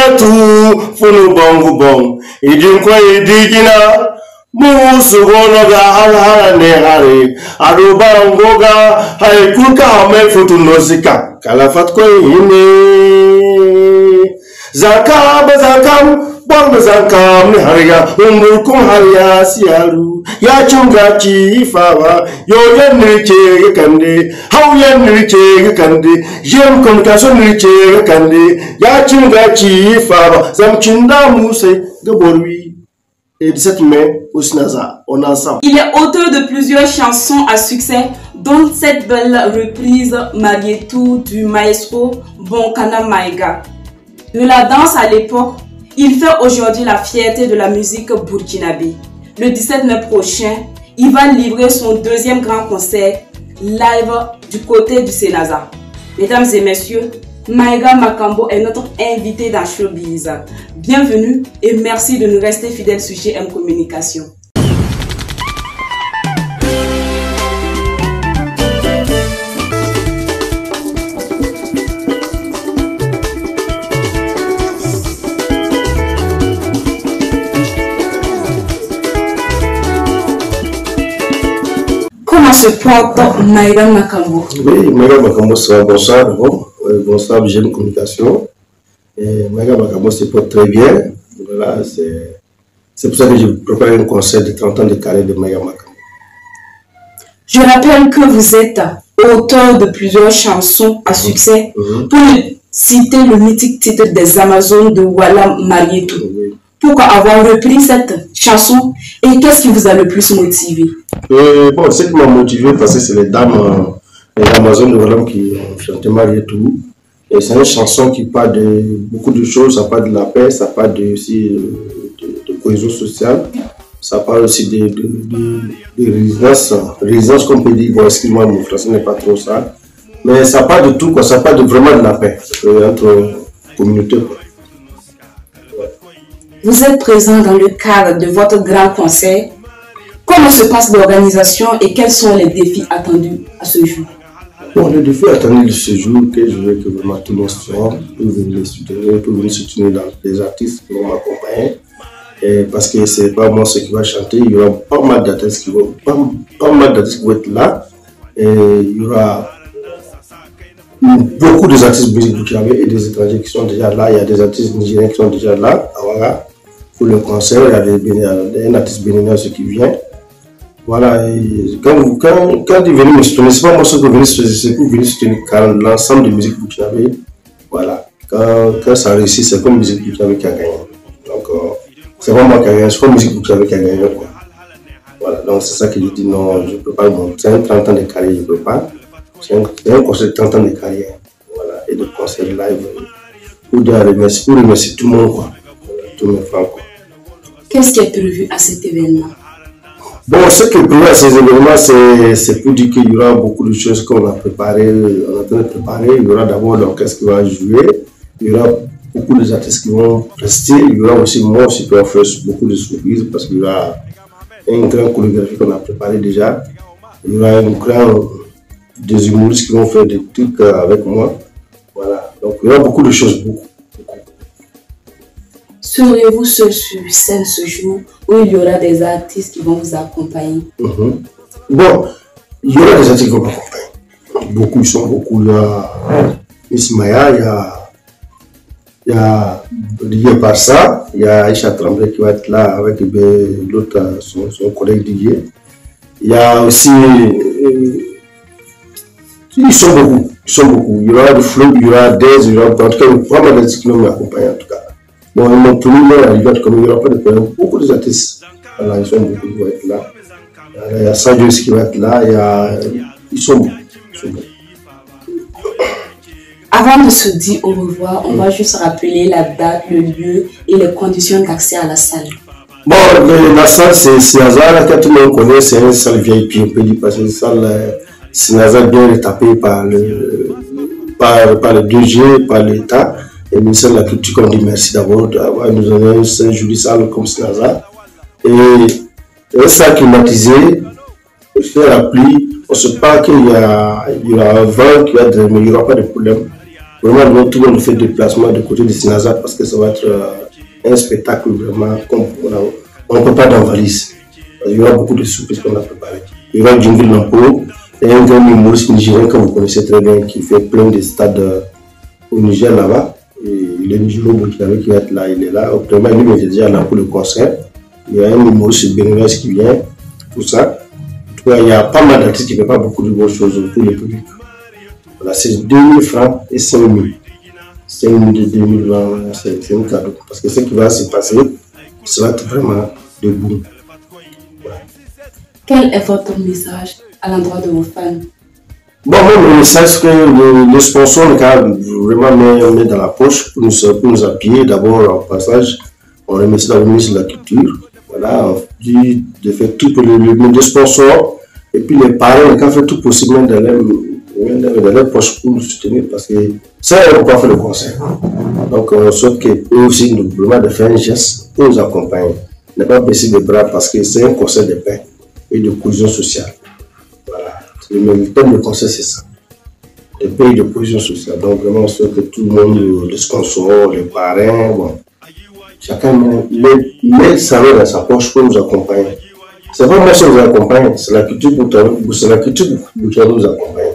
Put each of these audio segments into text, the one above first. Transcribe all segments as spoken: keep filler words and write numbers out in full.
tu funu bongo bong idin ko idigina musu gono ga hala ne hari adu bango ga hay kuka me futu nosika kala fat ko hine zakam zakam bon zakam ne hariya umbur kum hariya siaru ya chunga chi fawa yo yen che kande how yen che kande jem communication che kande ya chunga chi fawa zam chinda muse gaborwi et dix-sept mai au Snaza on est ensemble. Il est auteur de plusieurs chansons à succès dont cette belle reprise Marietou du maestro Bonkana Maïga. De la danse à l'époque, il fait aujourd'hui la fierté de la musique burkinabé. Le dix-sept mai prochain, il va livrer son deuxième grand concert live du côté du Sénaza. Mesdames et messieurs, Maïga Makambo est notre invité dans Showbiz. Bienvenue et merci de nous rester fidèles sur G M Communication. Comment se porte Maïga Makambo? Oui, Maïga Makambo, c'est bonsoir d'abord. Bonsoir, G M Communication. Maïga Makambo se porte très bien. Voilà, c'est pour ça que je prépare un concert de trente ans de carrière de Maïga Makambo. Je rappelle que vous êtes auteur de plusieurs chansons à succès. Mmh. Pour citer le mythique titre des Amazones de Wala Marietou. Mmh. Pourquoi avoir repris cette chanson et qu'est-ce qui vous a le plus motivé? euh, Bon, ce qui m'a motivé, parce que c'est les dames, les Amazones de Wala qui ont chanté Marietou. Et c'est une chanson qui parle de beaucoup de choses, ça parle de la paix, ça parle de, aussi de, de, de cohésion sociale, ça parle aussi de, de, de, de résilience, résilience comme on peut dire, bon, excuse-moi, mon français n'est pas trop ça, mais ça parle de tout, quoi, ça parle de, vraiment de la paix entre communautés. Vous êtes présent dans le cadre de votre grand concert. Comment se passe l'organisation et quels sont les défis attendus à ce jour? Bon, le défi attendu de ce jour, que je veux que vraiment tout le monde soit pour venir les soutenir, pour venir soutenir dans les artistes qui vont m'accompagner. Parce que c'est pas moi ce qui va chanter, il y aura pas mal d'artistes qui vont, pas, pas mal d'artistes qui vont être là. Et il y aura beaucoup d'artistes burkinabés et des étrangers qui sont déjà là. Il y a des artistes nigériens qui sont déjà là, à Ouaga, pour le concert. Il y a, des, il y a un artiste béninois qui vient. Voilà, et quand, vous, quand, quand ils viennent me soutenir, c'est pas moi ce que vous venez soutenir, c'est que vous venez soutenir l'ensemble de musique burkinabé. Voilà, quand, quand ça réussit, c'est comme musique burkinabé qui a gagné. Donc, euh, c'est pas moi qui a gagné, c'est comme musique burkinabé qui a gagné. Quoi. Voilà, donc c'est ça que je dis, non, je ne peux pas. Bon, c'est un trente ans de carrière, je ne peux pas. C'est un, un concert de trente ans de carrière. Voilà, et de concert live. Pour, de remercier, pour remercier tout le monde, quoi. Voilà, tous mes fans, quoi. Qu'est-ce qui est prévu à cet événement? Bon, ce qui est prévu à ces événements, c'est pour dire qu'il y aura beaucoup de choses qu'on a préparées, on est en train de préparer. Il y aura d'abord l'orchestre qui va jouer, il y aura beaucoup d'artistes qui vont rester, il y aura aussi moi aussi qui va faire beaucoup de surprises parce qu'il y aura une grande chorégraphie qu'on a préparée déjà. Il y aura un grand, des humoristes qui vont faire des trucs avec moi. Voilà, donc il y aura beaucoup de choses, beaucoup. Serez-vous seul sur scène ce jour ou il y aura des artistes qui vont vous accompagner? Mm-hmm. Bon, il y aura des artistes qui vont m'accompagner. Beaucoup, ils sont beaucoup. Il y a Ismaïa, il y a, il y a Didier Barça, il y a Aïcha Tremblay qui va être là avec l'autre, son, son collègue Didier. Il y a aussi. Euh, ils sont beaucoup, ils sont beaucoup. Il y aura du flow, il y aura des, il y aura en tout cas vraiment des artistes qui vont m'accompagner en tout cas. Bon, ils m'ont tout mis à l'hiver comme il n'y aura pas de problème. Beaucoup d'artistes, voilà, ils sont beaucoup qui vont être là. Il y a Sadio qui va être là, il y a... ils sont beaucoup. Ils sont beaucoup. Avant de se dire au revoir, on va juste rappeler la date, le lieu et les conditions d'accès à la salle. Bon, le, la salle, c'est hasard, quand tout le monde connaît, c'est une salle V I P, on peut dire, parce que c'est une salle, c'est hasard bien retapée par le, par, par le D G, par l'État. Et le ministère de la Culture, on dit merci d'abord d'avoir nous donné une jolie salle comme Snaza. Et une salle climatisée, il fait la pluie, on se parle qu'il y, y aura un vent, qu'il y a de, mais il n'y aura pas de problème. Vraiment, tout le monde fait déplacement de côté de Sinaza parce que ça va être euh, un spectacle vraiment comme on ne peut pas dans valise. Il y aura beaucoup de surprises qu'on a préparées. Il y aura Djungil Nampo et un grand humoriste nigérien que vous connaissez très bien qui fait plein de stades euh, au Niger là-bas. Il est Nigéro Burkinabé qui va être là, il est là. Autrement, lui, il est déjà là pour le concert. Il y a un humoriste béninois qui vient pour ça. Il y a pas mal d'artistes qui ne font pas beaucoup de bonnes choses pour le public. Voilà, c'est deux mille francs et cinq mille. cinq mille de deux mille vingt, c'est un cadeau. Parce que ce qui va se passer, ça va être vraiment de boum. Voilà. Quel est votre message à l'endroit de vos fans? Bon, moi, le message, c'est que le, le sponsor, le cas, vraiment met, met dans la poche pour nous, pour nous appuyer. D'abord, en passage, on remercie la ministre de la Culture. Voilà, on dit de faire tout pour le, le, le sponsor. Et puis les parents, ils ont fait tout possible dans leur, dans leur poche pour nous soutenir parce que ça, on ne peut pas faire le concert. Donc, on souhaite qu'eux aussi nous demandent de faire un geste pour nous accompagner. Ne pas baisser les bras parce que c'est un concert de paix et de cohésion sociale. Voilà. Le thème du concert, c'est ça. De paix et de cohésion sociale. Donc, vraiment, on souhaite que tout le monde, les sponsors, les parrains, bon, chacun met sa main dans sa poche pour nous accompagner. C'est pas moi qui vous accompagne, c'est la culture pour c'est la culture qui nous accompagne.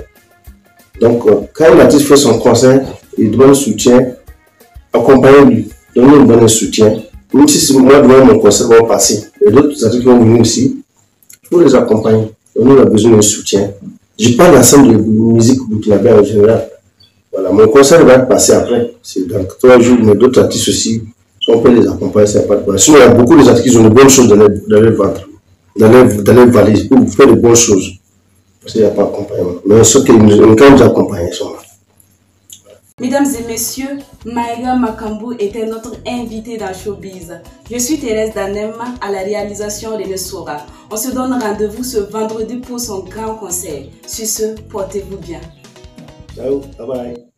Donc, euh, quand un artiste fait son concert, il demande un soutien, accompagnez-lui, donnez un bon soutien. Même si moi, devant mon concert va passer, et d'autres artistes qui vont venir aussi, il faut les accompagner. On a besoin d'un soutien. Je parle d'ensemble de musique burkinabé en général. Voilà, mon concert va passer après, c'est dans trois jours, mais d'autres artistes aussi, si on peut les accompagner, c'est pas de problème. Sinon, il y a beaucoup d'artistes qui ont de bonnes choses dans leur, dans leur ventre. Dans les, dans les valises pour faire de bonnes choses. Parce qu'il n'y a pas d'accompagnement. Mais ceux qui nous, quand nous accompagnent, sont là. Mesdames et messieurs, Maïga Makambu était notre invité dans Showbiz. Je suis Thérèse Danem à la réalisation de Nesora. On se donne rendez-vous ce vendredi pour son grand concert. Sur ce, portez-vous bien. Ciao, bye bye.